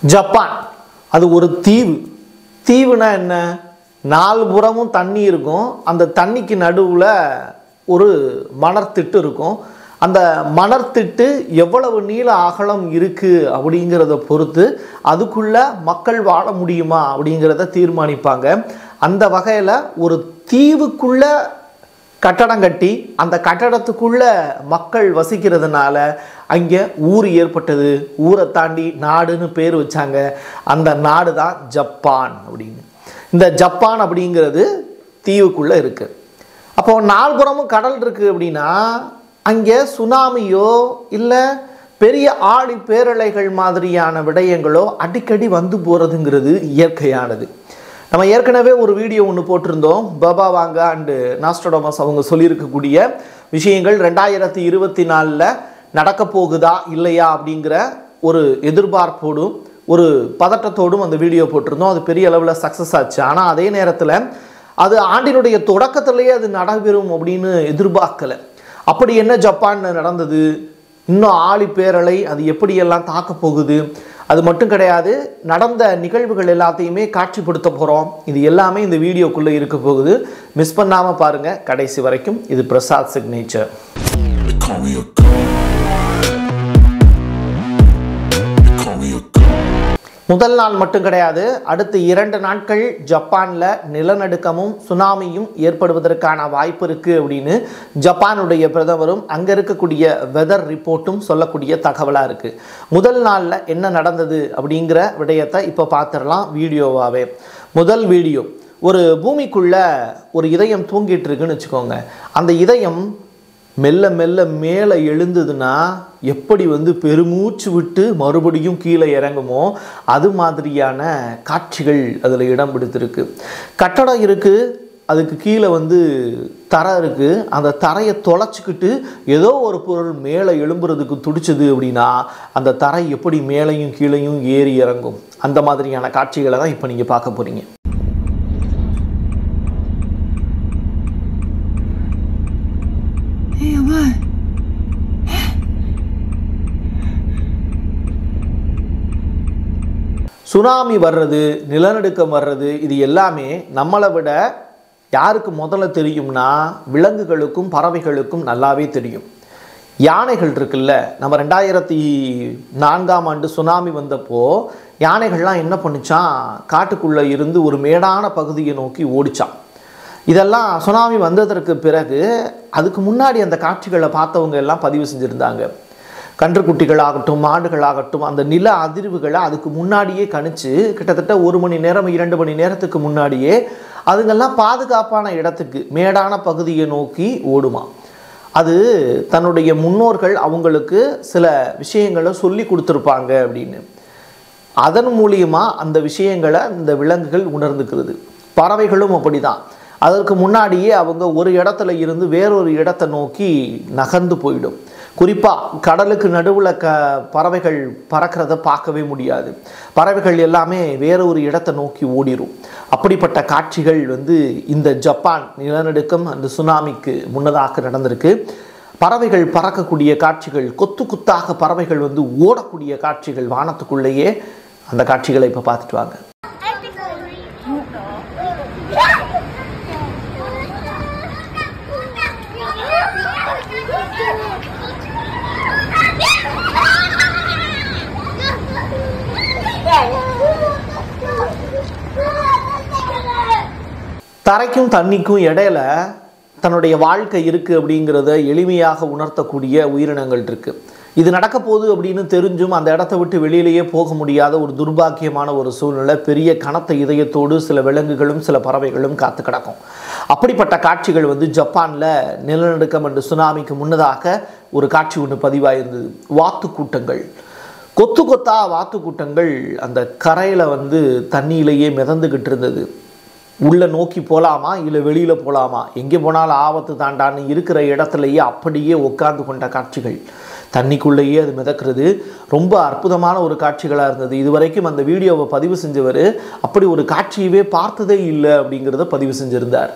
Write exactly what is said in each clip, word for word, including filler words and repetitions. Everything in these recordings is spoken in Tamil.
ஜப்பான் அது ஒரு தீவு. தீவுனா என்ன? நாலு புறமும் தண்ணி இருக்கும். அந்த தண்ணிக்கு நடுவில் ஒரு மணற்திட்டு இருக்கும். அந்த மணற்திட்டு எவ்வளவு நீள அகலம் இருக்குது அப்படிங்கிறத பொறுத்து அதுக்குள்ளே மக்கள் வாழ முடியுமா அப்படிங்கிறத தீர்மானிப்பாங்க. அந்த வகையில் ஒரு தீவுக்குள்ளே கட்டடம் கட்டி அந்த கட்டடத்துக்குள்ளே மக்கள் வசிக்கிறதுனால அங்கே ஊர் ஏற்பட்டது. ஊரை தாண்டி நாடுன்னு பேர் வச்சாங்க. அந்த நாடு தான் ஜப்பான் அப்படின்னு. இந்த ஜப்பான் அப்படிங்கிறது தீவுக்குள்ளே இருக்குது. அப்போது நால்புறமும் கடல் இருக்குது அப்படின்னா அங்கே சுனாமியோ இல்லை பெரிய ஆழி பேரலைகள் மாதிரியான விடயங்களோ அடிக்கடி வந்து போகிறதுங்கிறது இயற்கையானது. நம்ம ஏற்கனவே ஒரு வீடியோ ஒன்று போட்டிருந்தோம். பாபா வாங்க அண்டு நாஸ்ட்ராடமஸ் அவங்க சொல்லியிருக்கக்கூடிய விஷயங்கள் ரெண்டாயிரத்தி இருபத்தி நாலில் நடக்க போகுதா இல்லையா அப்படிங்கிற ஒரு எதிர்பார்ப்போடும் ஒரு பதட்டத்தோடும் அந்த வீடியோ போட்டிருந்தோம். அது பெரிய அளவில் சக்ஸஸ் ஆச்சு. ஆனால் அதே நேரத்தில் அது ஆண்டினுடைய தொடக்கத்திலேயே அது நடைபெறும் அப்படின்னு எதிர்பார்க்கலை. அப்படி என்ன ஜப்பான் நடந்தது? இன்னும் ஆழி பேரலை அது எப்படியெல்லாம் தாக்க போகுது? அது மட்டும் கிடையாது, நடந்த நிகழ்வுகள் எல்லாத்தையுமே காட்சிப்படுத்த போகிறோம். இது எல்லாமே இந்த வீடியோக்குள்ளே இருக்க போகுது. மிஸ் பண்ணாமல் பாருங்கள் கடைசி வரைக்கும். இது பிரசாத் சிக்னேச்சர். முதல் நாள் மட்டும் கிடையாது, அடுத்த இரண்டு நாட்கள் ஜப்பானில் நிலநடுக்கமும் சுனாமியும் ஏற்படுவதற்கான வாய்ப்பு இருக்குது அப்படின்னு ஜப்பானுடைய பிரதமரும் அங்கே இருக்கக்கூடிய வெதர் ரிப்போர்ட்டும் சொல்லக்கூடிய தகவலாக இருக்குது. முதல் நாளில் என்ன நடந்தது அப்படிங்கிற விடயத்தை இப்போ பார்த்துடலாம் வீடியோவாகவே. முதல் வீடியோ, ஒரு பூமிக்குள்ளே ஒரு இதயம் தூங்கிட்டு இருக்குன்னு வச்சுக்கோங்க. அந்த இதயம் மெல்ல மெல்ல மேலே எழுந்ததுன்னா எப்படி வந்து பெருமூச்சு விட்டு மறுபடியும் கீழே இறங்குமோ அது மாதிரியான காட்சிகள் அதில் இடம் பிடித்திருக்கு. கட்டடம் இருக்குது, அதுக்கு கீழே வந்து தரை இருக்குது. அந்த தரையை தொலைச்சிக்கிட்டு ஏதோ ஒரு பொருள் மேலே எழும்புறதுக்கு துடிச்சது அப்படின்னா அந்த தரை எப்படி மேலேயும் கீழேயும் ஏறி இறங்கும். அந்த மாதிரியான காட்சிகளை தான் இப்போ நீங்கள் பார்க்க போகிறீங்க. சுனாமி வர்றது, நிலநடுக்கம் வர்றது, இது எல்லாமே நம்மளை விட யாருக்கு முதல்ல தெரியும்னா விலங்குகளுக்கும் பறவைகளுக்கும் நல்லாவே தெரியும். யானைகள் இருக்குல்ல, நம்ம ரெண்டாயிரத்தி நான்காம் ஆண்டு சுனாமி வந்தப்போ யானைகள்லாம் என்ன பண்ணிச்சான், காட்டுக்குள்ளே இருந்து ஒரு மேடான பகுதியை நோக்கி ஓடிச்சான். இதெல்லாம் சுனாமி வந்ததற்கு பிறகு அதுக்கு முன்னாடி அந்த காட்சிகளை பார்த்தவங்க எல்லாம் பதிவு செஞ்சுருந்தாங்க. கன்றுக்குட்டிகளாகட்டும் மாடுகளாகட்டும் அந்த நில அதிர்வுகளை அதுக்கு முன்னாடியே கணிச்சு கிட்டத்தட்ட ஒரு மணி நேரம் இரண்டு மணி நேரத்துக்கு முன்னாடியே அதுங்கெல்லாம் பாதுகாப்பான இடத்துக்கு மேடான பகுதியை நோக்கி ஓடுமா. அது தன்னுடைய முன்னோர்கள் அவங்களுக்கு சில விஷயங்களை சொல்லி கொடுத்துருப்பாங்க அப்படின்னு. அதன் மூலியமாக அந்த விஷயங்களை இந்த விலங்குகள் உணர்ந்துக்கிறது. பறவைகளும் அப்படி தான். அதற்கு முன்னாடியே அவங்க ஒரு இடத்துல இருந்து வேறொரு இடத்தை நோக்கி நகர்ந்து போயிடும். குறிப்பாக கடலுக்கு நடுவில் க பறவைகள் பறக்கிறத பார்க்கவே முடியாது. பறவைகள் எல்லாமே வேற ஒரு இடத்தை நோக்கி ஓடிடும். அப்படிப்பட்ட காட்சிகள் வந்து இந்த ஜப்பான் நிலநடுக்கம் அந்த சுனாமிக்கு முன்னதாக நடந்திருக்கு. பறவைகள் பறக்கக்கூடிய காட்சிகள், கொத்து குத்தாக பறவைகள் வந்து ஓடக்கூடிய காட்சிகள் வானத்துக்குள்ளேயே. அந்த காட்சிகளை இப்போ பார்த்துட்டு வாங்க. தரைக்கும் தண்ணிக்கும் இடையில தன்னுடைய வாழ்க்கை இருக்குது அப்படிங்கிறத எளிமையாக உணர்த்தக்கூடிய உயிரினங்கள் இருக்குது. இது நடக்க போகுது அப்படின்னு தெரிஞ்சும் அந்த இடத்த விட்டு வெளியிலேயே போக முடியாத ஒரு துர்பாக்கியமான ஒரு சூழ்நிலை. பெரிய கனத்த இதயத்தோடு சில விலங்குகளும் சில பறவைகளும் காத்து கிடக்கும். அப்படிப்பட்ட காட்சிகள் வந்து ஜப்பானில் நிலநடுக்கம் என்று சுனாமிக்கு முன்னதாக ஒரு காட்சி ஒன்று பதிவாயிருந்தது. வாத்து கூட்டங்கள், கொத்து கொத்தா வாத்து கூட்டங்கள் அந்த கரையில் வந்து தண்ணியிலேயே மிதந்துக்கிட்டு இருந்தது. உள்ளே நோக்கி போகலாமா இல்லை வெளியில் போகலாமா, எங்கே போனாலும் ஆபத்து தாண்டான்னு இருக்கிற இடத்துலையே அப்படியே உட்கார்ந்து கொண்ட காட்சிகள். தண்ணிக்குள்ளேயே அது மிதக்கிறது. ரொம்ப அற்புதமான ஒரு காட்சிகளாக இருந்தது. இதுவரைக்கும் அந்த வீடியோவை பதிவு செஞ்சவர் அப்படி ஒரு காட்சியவே பார்த்ததே இல்லை அப்படிங்கிறத பதிவு செஞ்சுருந்தார்.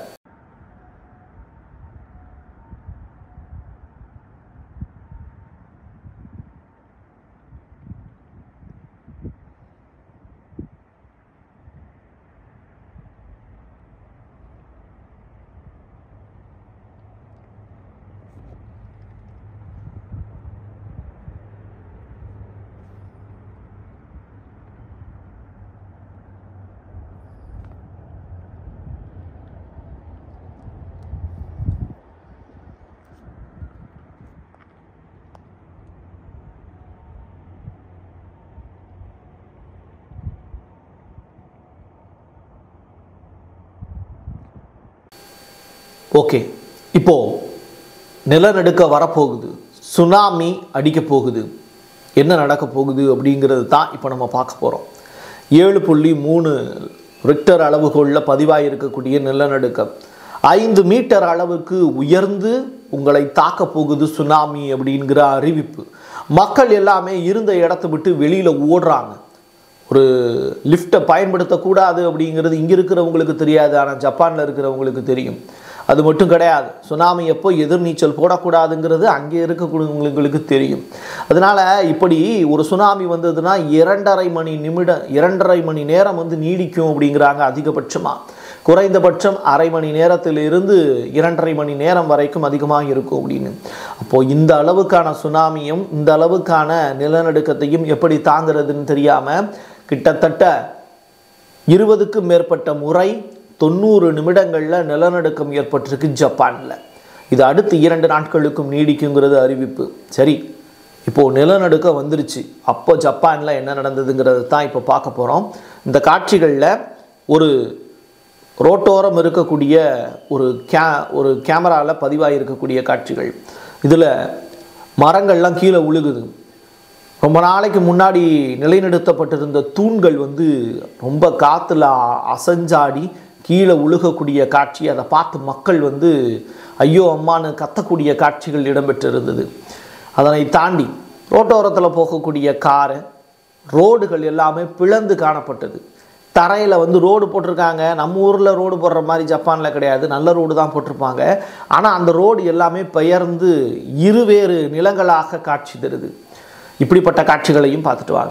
ஓகே, இப்போது நிலநடுக்க வரப்போகுது, சுனாமி அடிக்க போகுது, என்ன நடக்க போகுது அப்படிங்கிறது தான் இப்போ நம்ம பார்க்க போகிறோம். ஏழு புள்ளி மூணு ரிக்டர் அளவுகோலில் பதிவாக இருக்கக்கூடிய நிலநடுக்கம் ஐந்து மீட்டர் அளவுக்கு உயர்ந்து உங்களை தாக்க போகுது சுனாமி அப்படிங்கிற அறிவிப்பு. மக்கள் எல்லாமே இருந்த இடத்த விட்டு வெளியில் ஓடுறாங்க. ஒரு லிஃப்ட்டை பயன்படுத்தக்கூடாது அப்படிங்கிறது இங்கே இருக்கிறவங்களுக்கு தெரியாது, ஆனால் ஜப்பானில் இருக்கிறவங்களுக்கு தெரியும். அது மட்டும் கிடையாது, சுனாமி எப்போ எதிர்நீச்சல் போடக்கூடாதுங்கிறது அங்கே இருக்கக்கூடியவங்களுக்கு தெரியும். அதனால் இப்படி ஒரு சுனாமி வந்ததுன்னா இரண்டரை மணி நிமிடம் இரண்டரை மணி நேரம் வந்து நீடிக்கும் அப்படிங்கிறாங்க அதிகபட்சமாக. குறைந்தபட்சம் அரை மணி நேரத்திலிருந்து இரண்டரை மணி நேரம் வரைக்கும் அதிகமாக இருக்கும் அப்படின்னு. அப்போது இந்த அளவுக்கான சுனாமியும் இந்த அளவுக்கான நிலநடுக்கத்தையும் எப்படி தாங்கிறதுன்னு தெரியாமல் கிட்டத்தட்ட இருபதுக்கும் மேற்பட்ட முறை தொண்ணூறு நிமிடங்களில் நிலநடுக்கம் ஏற்பட்டிருக்கு ஜப்பானில். இது அடுத்து இரண்டு நாட்களுக்கும் நீடிக்குங்கிறது அறிவிப்பு. சரி, இப்போது நிலநடுக்கம் வந்துருச்சு, அப்போ ஜப்பானில் என்ன நடந்ததுங்கிறது தான் இப்போ பார்க்க போகிறோம். இந்த காட்சிகளில் ஒரு ரோட்டோரம் இருக்கக்கூடிய ஒரு கே ஒரு கேமராவில் பதிவாக இருக்கக்கூடிய காட்சிகள். இதில் மரங்கள்லாம் கீழே உழுகுது. ரொம்ப நாளைக்கு முன்னாடி நிலைநிறுத்தப்பட்டிருந்த தூண்கள் வந்து ரொம்ப காற்றுல அசஞ்சாடி கீழே உழுகக்கூடிய காட்சி. அதை பார்த்து மக்கள் வந்து ஐயோ அம்மானு கத்தக்கூடிய காட்சிகள் இடம்பெற்றிருந்தது. அதனை தாண்டி ரோட்டோரத்தில் போகக்கூடிய காரு ரோடுகள் எல்லாமே பிளந்து காணப்பட்டது. தரையில் வந்து ரோடு போட்டிருக்காங்க. நம்ம ஊரில் ரோடு போடுற மாதிரி ஜப்பானில் கிடையாது, நல்ல ரோடு தான் போட்டிருப்பாங்க. ஆனால் அந்த ரோடு எல்லாமே பெயர்ந்து இருவேறு நிலங்களாக காட்சி தருது. இப்படிப்பட்ட காட்சிகளையும் பார்த்துட்டு வாங்க.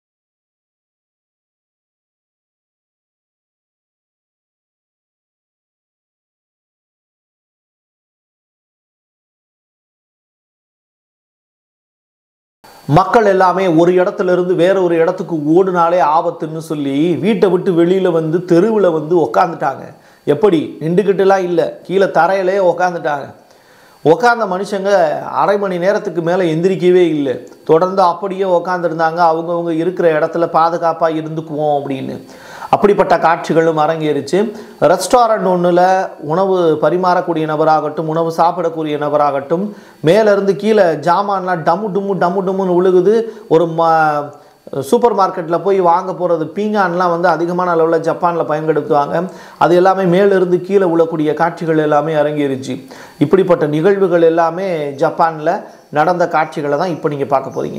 மக்கள் எல்லாமே ஒரு இடத்துல இருந்து வேற ஒரு இடத்துக்கு ஓடுனாலே ஆபத்துன்னு சொல்லி வீட்டை விட்டு வெளியில் வந்து தெருவில் வந்து உக்காந்துட்டாங்க. எப்படி? நின்றுக்கிட்டுலாம் இல்லை, கீழே தரையிலே உக்காந்துட்டாங்க. உக்காந்த மனுஷங்க அரை மணி நேரத்துக்கு மேலே எந்திரிக்கவே இல்லை. தொடர்ந்து அப்படியே உக்காந்துருந்தாங்க. அவங்கவுங்க இருக்கிற இடத்துல பாதுகாப்பாக இருந்துக்குவோம் அப்படின்னு. அப்படிப்பட்ட காட்சிகளும் அரங்கேறிச்சு. ரெஸ்டாரண்ட் ஒன்றில் உணவு பரிமாறக்கூடிய நபராகட்டும், உணவு சாப்பிடக்கூடிய நபராகட்டும், மேலேருந்து கீழே ஜாமான்லாம் டம்மு டும்மு டம்மு டும்முன்னு விழுகுது. ஒரு ம சூப்பர் மார்க்கெட்டில் போய் வாங்க போகிறது பீங்கான்லாம் வந்து அதிகமான அளவில் ஜப்பானில் பயன்படுத்துவாங்க. அது எல்லாமே மேலிருந்து கீழே விழக்கூடிய காட்சிகள் எல்லாமே அரங்கேறிச்சு. இப்படிப்பட்ட நிகழ்வுகள் எல்லாமே ஜப்பானில் நடந்த காட்சிகளை தான் இப்போ நீங்கள் பார்க்க போகிறீங்க.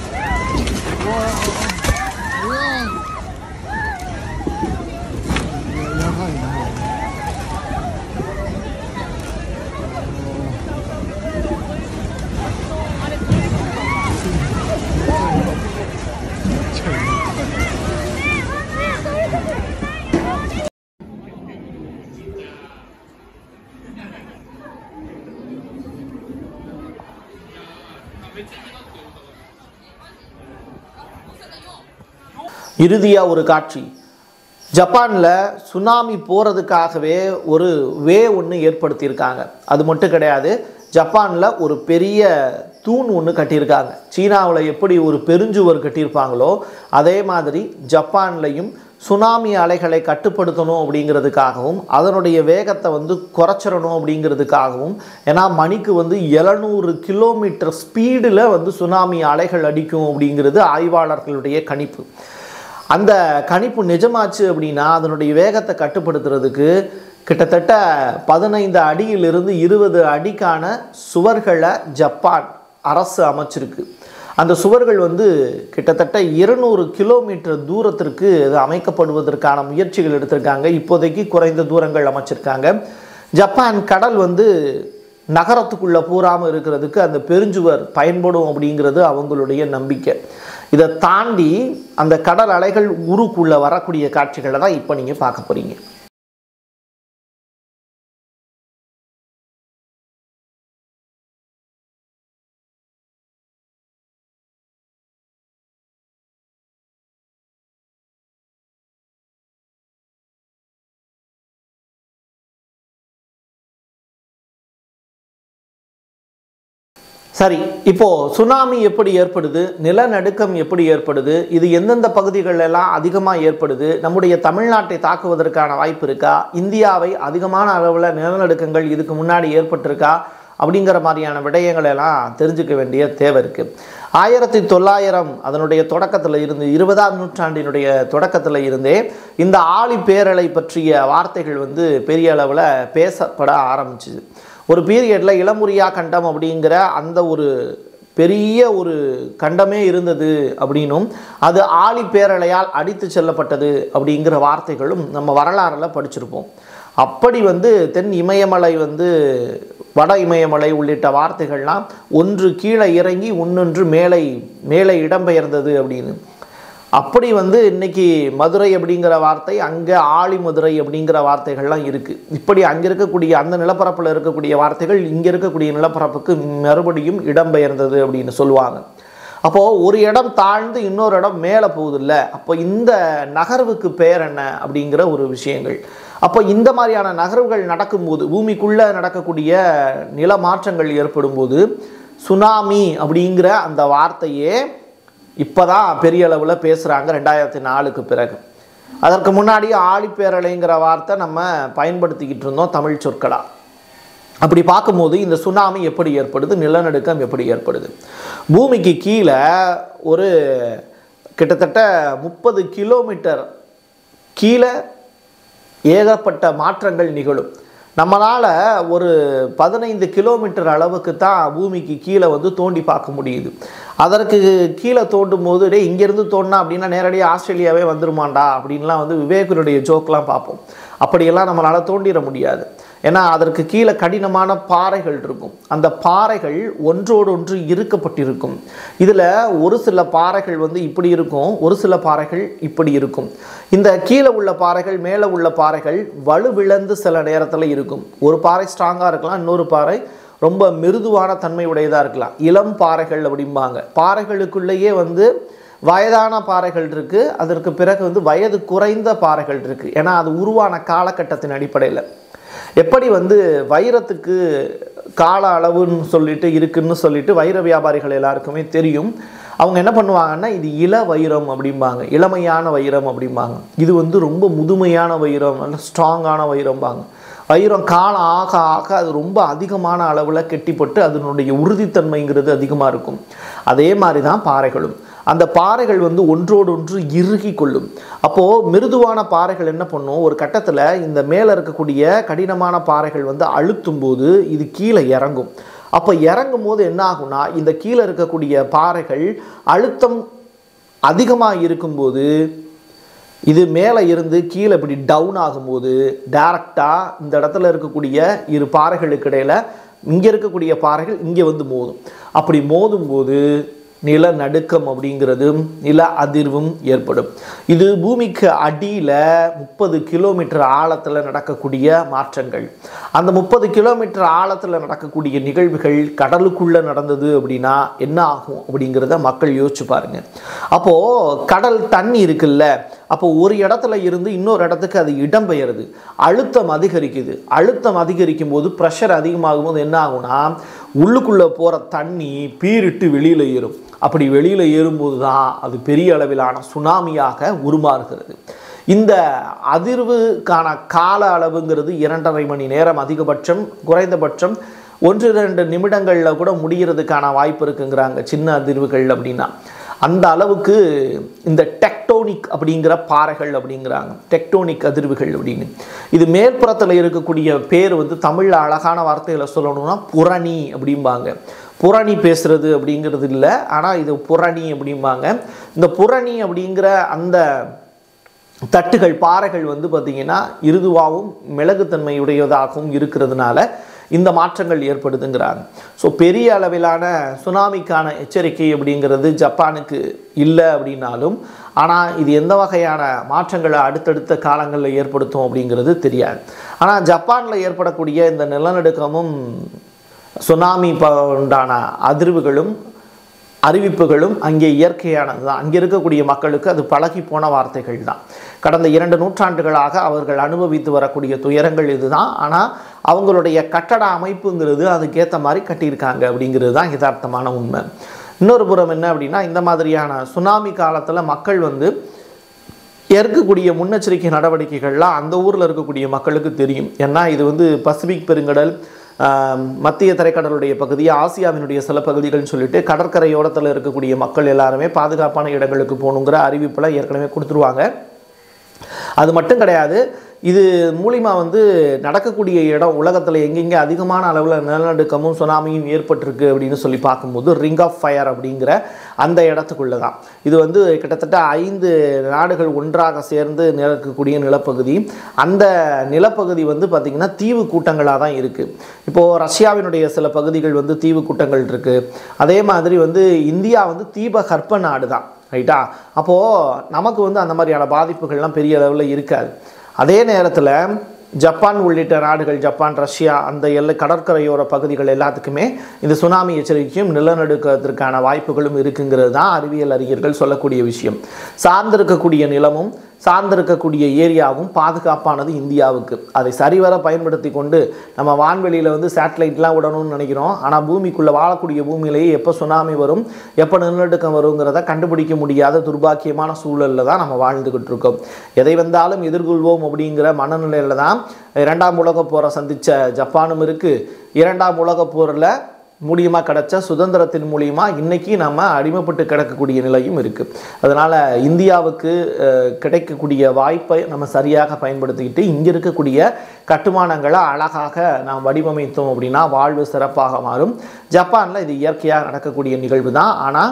இறுதியாக ஒரு காட்சி, ஜப்பானில் சுனாமி போகிறதுக்காகவே ஒரு வே ஒன்று ஏற்படுத்தியிருக்காங்க. அது மட்டும் கிடையாது, ஜப்பானில் ஒரு பெரிய தூண் ஒன்று கட்டியிருக்காங்க. சீனாவில் எப்படி ஒரு பெருஞ்சுவர் கட்டியிருப்பாங்களோ அதே மாதிரி ஜப்பான்லையும் சுனாமி அலைகளை கட்டுப்படுத்தணும் அப்படிங்கிறதுக்காகவும் அதனுடைய வேகத்தை வந்து குறைச்சிடணும் அப்படிங்கிறதுக்காகவும், ஏன்னா மணிக்கு வந்து எழுநூறு கிலோமீட்டர் ஸ்பீடில் வந்து சுனாமி அலைகள் அடிக்கும் அப்படிங்கிறது ஆய்வாளர்களுடைய கணிப்பு. அந்த கணிப்பு நிஜமாச்சு அப்படின்னா அதனுடைய வேகத்தை கட்டுப்படுத்துறதுக்கு கிட்டத்தட்ட பதினைந்து அடியிலிருந்து இருபது அடிக்கான சுவர்களை ஜப்பான் அரசு அமைச்சிருக்கு. அந்த சுவர்கள் வந்து கிட்டத்தட்ட இருநூறு கிலோமீட்டர் தூரத்திற்கு அது அமைக்கப்படுவதற்கான முயற்சிகள் எடுத்திருக்காங்க. இப்போதைக்கு குறைந்த தூரங்கள் அமைச்சிருக்காங்க. ஜப்பான் கடல் வந்து நகரத்துக்குள்ளே பூராமல் இருக்கிறதுக்கு அந்த பெருஞ்சுவர் பயன்படும் அப்படிங்கிறது அவங்களுடைய நம்பிக்கை. இதை தாண்டி அந்த கடல் அலைகள் ஊருக்குள்ளே வரக்கூடிய காட்சிகளை தான் இப்போ நீங்கள் பார்க்க போகிறீங்க. சரி, இப்போது சுனாமி எப்படி ஏற்படுது, நிலநடுக்கம் எப்படி ஏற்படுது, இது எந்தெந்த பகுதிகளெல்லாம் அதிகமாக ஏற்படுது, நம்முடைய தமிழ்நாட்டை தாக்குவதற்கான வாய்ப்பு இருக்கா, இந்தியாவை அதிகமான அளவில் நிலநடுக்கங்கள் இதுக்கு முன்னாடி ஏற்பட்டிருக்கா அப்படிங்கிற மாதிரியான விடயங்களெல்லாம் தெரிஞ்சுக்க வேண்டிய தேவை இருக்குது. ஆயிரத்தி தொள்ளாயிரம் அதனுடைய தொடக்கத்தில் இருந்து இருபதாம் நூற்றாண்டினுடைய தொடக்கத்தில் இருந்தே இந்த ஆழி பேரலை பற்றிய வார்த்தைகள் வந்து பெரிய அளவில் பேசப்பட ஆரம்பிச்சுது. ஒரு பீரியடில் இளமுரியா கண்டம் அப்படிங்கிற அந்த ஒரு பெரிய ஒரு கண்டமே இருந்தது அப்படின்னும் அது ஆழி பேரலையால் அடித்து செல்லப்பட்டது அப்படிங்கிற வார்த்தைகளும் நம்ம வரலாறில் படிச்சிருப்போம். அப்படி வந்து தென் இமயமலை வந்து வட இமயமலை உள்ளிட்ட வார்த்தைகள்லாம் ஒன்று கீழே இறங்கி ஒன்னொன்று மேலே மேலே இடம்பெயர்ந்தது அப்படின்னு. அப்படி வந்து இன்னைக்கு மதுரை அப்படிங்கிற வார்த்தை அங்கே ஆழி மதுரை அப்படிங்கிற வார்த்தைகள்லாம் இருக்குது. இப்படி அங்கே இருக்கக்கூடிய அந்த நிலப்பரப்பில் இருக்கக்கூடிய வார்த்தைகள் இங்கே இருக்கக்கூடிய நிலப்பரப்புக்கு மறுபடியும் இடம்பெயர்ந்தது அப்படின்னு சொல்லுவாங்க. அப்போது ஒரு இடம் தாழ்ந்து இன்னொரு இடம் மேலே போகுதில்ல, அப்போ இந்த நகர்வுக்கு பேர் என்ன அப்படிங்கிற ஒரு விஷயங்கள். அப்போ இந்த மாதிரியான நகர்வுகள் நடக்கும்போது, பூமிக்குள்ளே நடக்கக்கூடிய நில மாற்றங்கள் ஏற்படும் போது சுனாமி அப்படிங்கிற அந்த வார்த்தையே இப்போ தான் பெரிய அளவில் பேசுகிறாங்க ரெண்டாயிரத்தி நாலுக்கு பிறகு. அதற்கு முன்னாடி ஆழிப்பேரலைங்கிற வார்த்தை நம்ம பயன்படுத்திக்கிட்டு இருந்தோம் தமிழ் சொற்களா. அப்படி பார்க்கும்போது இந்த சுனாமி எப்படி ஏற்படுது, நிலநடுக்கம் எப்படி ஏற்படுது, பூமிக்கு கீழே ஒரு கிட்டத்தட்ட முப்பது கிலோமீட்டர் கீழே ஏகப்பட்ட மாற்றங்கள் நிகழும். நம்மளால் ஒரு பதினைந்து கிலோமீட்டர் அளவுக்கு தான் பூமிக்கு கீழே வந்து தோண்டி பார்க்க முடியுது. அதற்கு கீழே தோண்டும் போது டே இங்கேருந்து தோண்டினா அப்படின்னா நேரடியாக ஆஸ்திரேலியாவே வந்துருமாண்டா அப்படின்லாம் வந்து விவேகனுடைய ஜோக்கெலாம் பார்ப்போம். அப்படியெல்லாம் நம்மளால் தோண்டிட முடியாது. ஏன்னா அதற்கு கீழே கடினமான பாறைகள் இருக்கும். அந்த பாறைகள் ஒன்றோடு ஒன்று இறுக்கப்பட்டிருக்கும். இதில் ஒரு சில பாறைகள் வந்து இப்படி இருக்கும், ஒரு சில பாறைகள் இப்படி இருக்கும். இந்த கீழே உள்ள பாறைகள் மேலே உள்ள பாறைகள் வலுவிழந்து சில நேரத்தில் இருக்கும். ஒரு பாறை ஸ்ட்ராங்காக இருக்கலாம், இன்னொரு பாறை ரொம்ப மிருதுவான தன்மை உடையதாக இருக்கலாம். இளம் பாறைகள் அப்படிம்பாங்க. பாறைகளுக்குள்ளேயே வந்து வயதான பாறைகள் இருக்குது, அதற்கு பிறகு வந்து வயது குறைந்த பாறைகள் இருக்குது. ஏன்னா அது உருவான காலகட்டத்தின் அடிப்படையில். எப்படி வந்து வைரத்துக்கு கால அளவுன்னு சொல்லிட்டு இருக்குன்னு சொல்லிட்டு வைர வியாபாரிகள் எல்லாருக்குமே தெரியும். அவங்க என்ன பண்ணுவாங்கன்னா இது இள வைரம் அப்படிம்பாங்க, இளமையான வைரம் அப்படிம்பாங்க. இது வந்து ரொம்ப முதுமையான வைரம், நல்ல ஸ்ட்ராங்கான வைரம்பாங்க. வைரம் காலம் ஆக ஆக அது ரொம்ப அதிகமான அளவில் கெட்டிப்பட்டு அதனுடைய உறுதித்தன்மைங்கிறது அதிகமாக இருக்கும். அதே மாதிரி தான் பாறைகளும். அந்த பாறைகள் வந்து ஒன்றோடு ஒன்று இறுகி கொள்ளும். அப்போது மிருதுவான பாறைகள் என்ன பண்ணும், ஒரு கட்டத்தில் இந்த மேலே இருக்கக்கூடிய கடினமான பாறைகள் வந்து அழுத்தும் போது இது கீழே இறங்கும். அப்போ இறங்கும் போது என்ன ஆகும்னா இந்த கீழே இருக்கக்கூடிய பாறைகள் அழுத்தம் அதிகமாக இருக்கும்போது இது மேலே இருந்து கீழே இப்படி டவுன் ஆகும்போது டைரக்டாக இந்த இடத்துல இருக்கக்கூடிய இரு பாறைகளுக்கு இடையில் இங்கே இருக்கக்கூடிய பாறைகள் இங்கே வந்து மோதும். அப்படி மோதும் போது நிலநடுக்கம் அப்படிங்கிறதும் நில அதிர்வும் ஏற்படும். இது பூமிக்கு அடியில் முப்பது கிலோமீட்டர் ஆழத்தில் நடக்கக்கூடிய மாற்றங்கள். அந்த முப்பது கிலோமீட்டர் ஆழத்தில் நடக்கக்கூடிய நிகழ்வுகள் கடலுக்குள்ளே நடந்தது அப்படின்னா என்ன ஆகும் அப்படிங்கிறத மக்கள் யோசிச்சு பாருங்க. அப்போது கடல் தண்ணி இருக்குல்ல, அப்போ ஒரு இடத்துல இருந்து இன்னொரு இடத்துக்கு அது இடம்பெயருது, அழுத்தம் அதிகரிக்குது. அழுத்தம் அதிகரிக்கும் போது ப்ரெஷர் அதிகமாகும் போது என்ன ஆகும்னா உள்ளுக்குள்ளே போகிற தண்ணி பீரிட்டு வெளியில் ஏறும். அப்படி வெளியில் ஏறும்போது தான் அது பெரிய அளவிலான சுனாமியாக உருமாறுகிறது. இந்த அதிர்வுக்கான கால அளவுங்கிறது இரண்டரை மணி நேரம் அதிகபட்சம், குறைந்தபட்சம் ஒன்று ரெண்டு நிமிடங்களில் கூட முடிகிறதுக்கான வாய்ப்பு இருக்குங்கிறாங்க சின்ன அதிர்வுகள் அப்படின்னா. அந்த அளவுக்கு இந்த டெக்டோனிக் அப்படிங்கிற பாறைகள் அப்படிங்கிறாங்க, டெக்டோனிக் அதிர்வுகள் அப்படின்னு. இது மேற்புறத்தில் இருக்கக்கூடிய பேர் வந்து தமிழில் அழகான வார்த்தைகளை சொல்லணும்னா புரணி அப்படிம்பாங்க. புரணி பேசுறது அப்படிங்கிறது இல்லை, ஆனால் இது புரணி அப்படிம்பாங்க. இந்த புரணி அப்படிங்கிற அந்த தட்டுகள் பாறைகள் வந்து பார்த்திங்கன்னா இருதுவாகவும் மிளகுத்தன்மையுடையதாகவும் இருக்கிறதுனால இந்த மாற்றங்கள் ஏற்படுதுங்கிறாங்க. ஸோ பெரிய அளவிலான சுனாமிக்கான எச்சரிக்கை அப்படிங்கிறது ஜப்பானுக்கு இல்லை அப்படின்னாலும், ஆனால் இது எந்த வகையான மாற்றங்களை அடுத்தடுத்த காலங்களில் ஏற்படுத்தும் அப்படிங்கிறது தெரியாது. ஆனால் ஜப்பானில் ஏற்படக்கூடிய இந்த நிலநடுக்கமும் சுனாமி உண்டான அதிர்வுகளும் அறிவிப்புகளும் அங்கே இயற்கையானது தான். அங்கே இருக்கக்கூடிய மக்களுக்கு அது பழகி போன வார்த்தைகள் தான். கடந்த இரண்டு நூற்றாண்டுகளாக அவர்கள் அனுபவித்து வரக்கூடிய துயரங்கள் இதுதான். ஆனால் அவங்களுடைய கட்டட அமைப்புங்கிறது அதுக்கேற்ற மாதிரி கட்டியிருக்காங்க அப்படிங்கிறது தான் யதார்த்தமான உண்மை. இன்னொரு புறம் என்ன அப்படின்னா, இந்த மாதிரியான சுனாமி காலத்தில் மக்கள் வந்து ஏற்கக்கூடிய முன்னெச்சரிக்கை நடவடிக்கைகள்லாம் அந்த ஊரில் இருக்கக்கூடிய மக்களுக்கு தெரியும். ஏன்னா இது வந்து பசிபிக் பெருங்கடல், மத்திய தரைக்கடலுடைய பகுதி, ஆசியாவினுடைய சில பகுதிகள்னு சொல்லிட்டு கடற்கரையோரத்தில் இருக்கக்கூடிய மக்கள் எல்லாருமே பாதுகாப்பான இடங்களுக்கு போகணுங்கிற அறிவிப்பெல்லாம் ஏற்கனவே கொடுத்துருவாங்க. அது மட்டும் கிடையாது, இது மூலிமா வந்து நடக்கக்கூடிய இடம் உலகத்தில் எங்கெங்கே அதிகமான அளவில் நிலநடுக்கமும் சுனாமியும் ஏற்பட்டிருக்கு அப்படின்னு சொல்லி பார்க்கும்போது ரிங் ஆஃப் ஃபயர் அப்படிங்கிற அந்த இடத்துக்குள்ளே தான். இது வந்து கிட்டத்தட்ட ஐந்து நாடுகள் ஒன்றாக சேர்ந்து நிலக்கக்கூடிய நிலப்பகுதி. அந்த நிலப்பகுதி வந்து பார்த்திங்கன்னா தீவு கூட்டங்களாக தான் இருக்குது. இப்போது ரஷ்யாவினுடைய சில பகுதிகள் வந்து தீவு கூட்டங்கள் இருக்குது. அதே மாதிரி வந்து இந்தியா வந்து தீபகற்ப நாடு தான், ரைட்டா? அப்போது நமக்கு வந்து அந்த மாதிரியான பாதிப்புகள்லாம் பெரிய அளவில் இருக்காது. அதே நேரத்தில் ஜப்பான் உள்ளிட்ட நாடுகள், ஜப்பான், ரஷ்யா, அந்த எல்லை கடற்கரையோர பகுதிகள் எல்லாத்துக்குமே இந்த சுனாமி எச்சரிக்கையும் நிலநடுக்கத்திற்கான வாய்ப்புகளும் இருக்குங்கிறது தான் அறிவியல் அறிஞர்கள் சொல்லக்கூடிய விஷயம். சார்ந்திருக்கக்கூடிய நிலமும் சார்ந்திருக்கக்கூடிய ஏரியாவும் பாதுகாப்பானது இந்தியாவுக்கு. அதை சரிவர பயன்படுத்தி கொண்டு நம்ம வான்வெளியில் வந்து சேட்டலைட்லாம் விடணும்னு நினைக்கிறோம். ஆனால் பூமிக்குள்ளே வாழக்கூடிய பூமியிலேயே எப்போ சுனாமி வரும், எப்போ நிலநடுக்கம் வருங்கிறத கண்டுபிடிக்க முடியாத துர்பாக்கியமான சூழலில் தான் நம்ம வாழ்ந்துக்கிட்டு இருக்கோம். எதை வந்தாலும் எதிர்கொள்வோம் அப்படிங்கிற மனநிலையில் தான் இரண்டாம் உலகப் போரை சந்தித்த ஜப்பானும் இருக்குது. இரண்டாம் உலகப் போரில் மூலியமாக கிடைச்ச சுதந்திரத்தின் மூலியமாக இன்றைக்கி நம்ம அடிமைப்பட்டு கிடக்கக்கூடிய நிலையும் இருக்குது. அதனால் இந்தியாவுக்கு கிடைக்கக்கூடிய வாய்ப்பை நம்ம சரியாக பயன்படுத்திக்கிட்டு இங்கே இருக்கக்கூடிய கட்டுமானங்களை அழகாக நாம் வடிவமைத்தோம் அப்படின்னா வாழ்வு சிறப்பாக மாறும். ஜப்பானில் இது இயற்கையாக நடக்கக்கூடிய நிகழ்வு தான். ஆனால்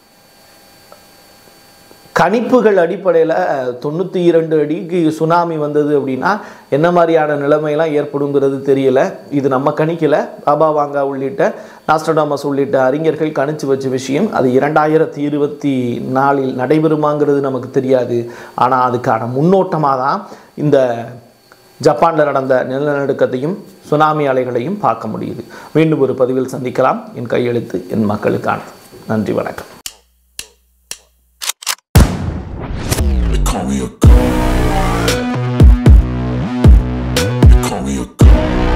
கணிப்புகள் அடிப்படையில் தொண்ணூற்றி இரண்டு அடிக்கு சுனாமி வந்தது அப்படின்னா என்ன மாதிரியான நிலைமையெல்லாம் ஏற்படுங்கிறது தெரியல. இது நம்ம கணிக்கலை, பாபா வாங்கா உள்ளிட்ட நாஸ்ட்ரடாமஸ் உள்ளிட்ட அறிஞர்கள் கணிச்சு வச்ச விஷயம். அது இரண்டாயிரத்தி இருபத்தி நாலில் நடைபெறுமாங்கிறது நமக்கு தெரியாது. ஆனால் அதுக்கான முன்னோட்டமாக தான் இந்த ஜப்பானில் நடந்த நிலநடுக்கத்தையும் சுனாமி அலைகளையும் பார்க்க முடியுது. மீண்டும் ஒரு பதிவில் சந்திக்கலாம். என் கையெழுத்து என் மக்களுக்கானது. நன்றி, வணக்கம்.